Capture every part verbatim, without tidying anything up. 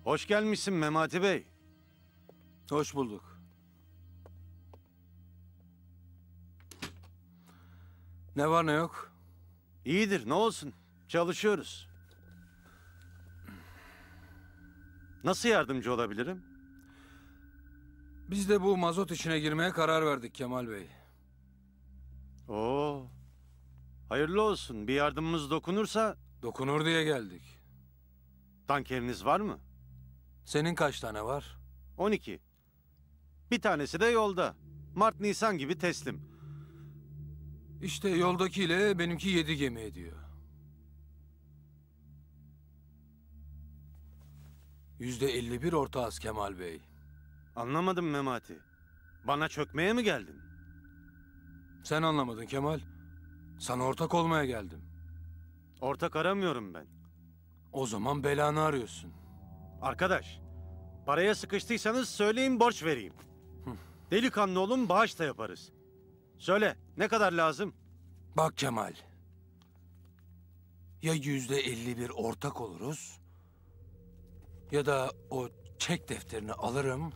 Hoş gelmişsin Memati Bey. Hoş bulduk. Ne var ne yok? İyidir, ne olsun. Çalışıyoruz. Nasıl yardımcı olabilirim? Biz de bu mazot işine girmeye karar verdik Kemal Bey. Oo. Hayırlı olsun. Bir yardımımız dokunursa Dokunur diye geldik. tankeriniz var mı? Senin kaç tane var? on iki. Bir tanesi de yolda. Mart Nisan gibi teslim. İşte yoldakiyle benimki yedi gemi ediyor. Yüzde elli bir ortağız Kemal Bey. Anlamadım Memati. Bana çökmeye mi geldin? Sen anlamadın Kemal. Sana ortak olmaya geldim. Ortak aramıyorum ben. O zaman belanı arıyorsun. Arkadaş, paraya sıkıştıysanız söyleyin, borç vereyim. Delikanlı olun, bağış da yaparız. Söyle, ne kadar lazım? Bak Kemal. Ya yüzde elli bir ortak oluruz, ya da o çek defterini alırım,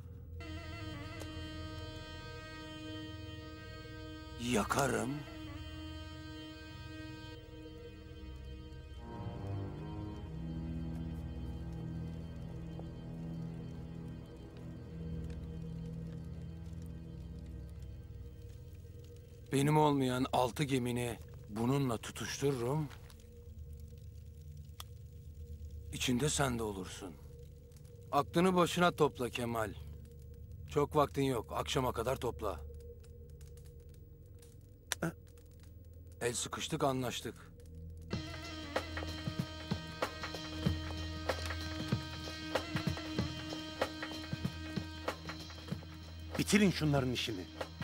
yakarım, benim olmayan altı gemini bununla tutuştururum, İçinde sen de olursun. Aklını başına topla Kemal. Çok vaktin yok, akşama kadar topla. El sıkıştık, anlaştık. Bitirin şunların işini.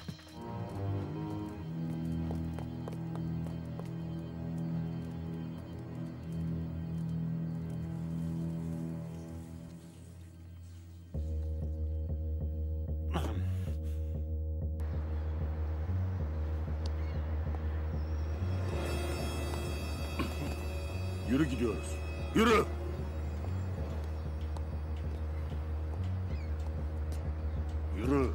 Yürü gidiyoruz. Yürü! Yürü!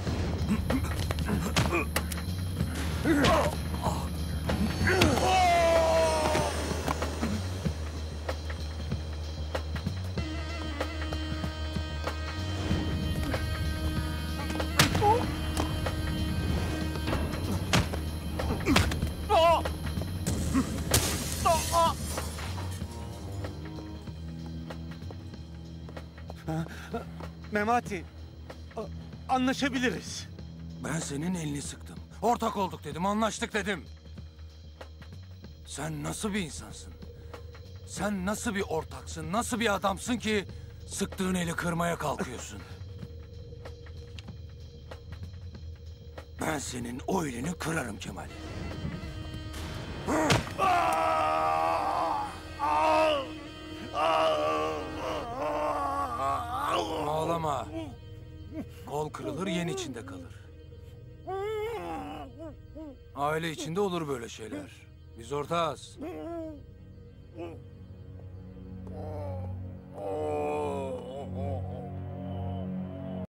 Memati, a- anlaşabiliriz. Ben senin elini sıktım. Ortak olduk dedim, anlaştık dedim. Sen nasıl bir insansın? Sen nasıl bir ortaksın, nasıl bir adamsın ki sıktığın eli kırmaya kalkıyorsun? Ben senin o elini kırarım Kemal. Ağlama. Kol kırılır, yen içinde kalır. Aile içinde olur böyle şeyler. Biz ortağız.